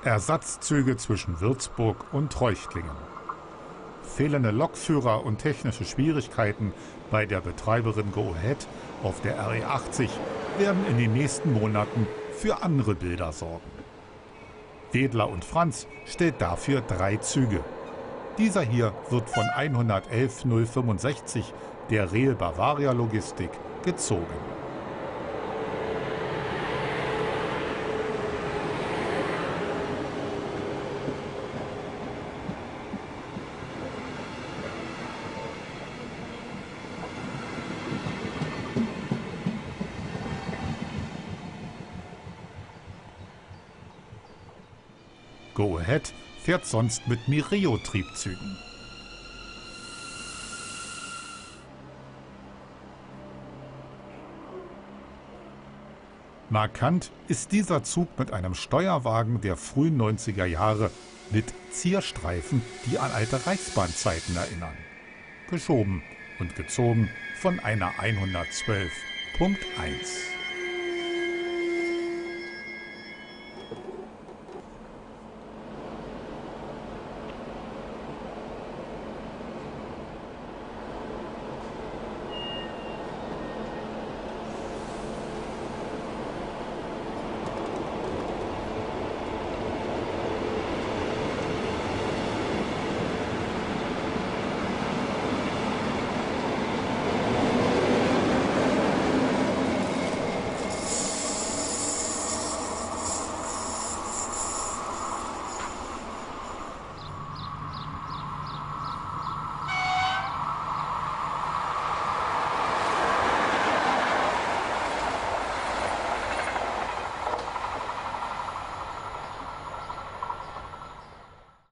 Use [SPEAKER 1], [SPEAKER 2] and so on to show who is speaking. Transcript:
[SPEAKER 1] Ersatzzüge zwischen Würzburg und Treuchtlingen. Fehlende Lokführer und technische Schwierigkeiten bei der Betreiberin Go Ahead auf der RE 80 werden in den nächsten Monaten für andere Bilder sorgen. Wedler und Franz stellt dafür 3 Züge. Dieser hier wird von 111 065 der Rail Bavaria Logistik gezogen. Go Ahead fährt sonst mit Mireo-Triebzügen. Markant ist dieser Zug mit einem Steuerwagen der frühen 90er Jahre mit Zierstreifen, die an alte Reichsbahnzeiten erinnern. Geschoben und gezogen von einer 112.1.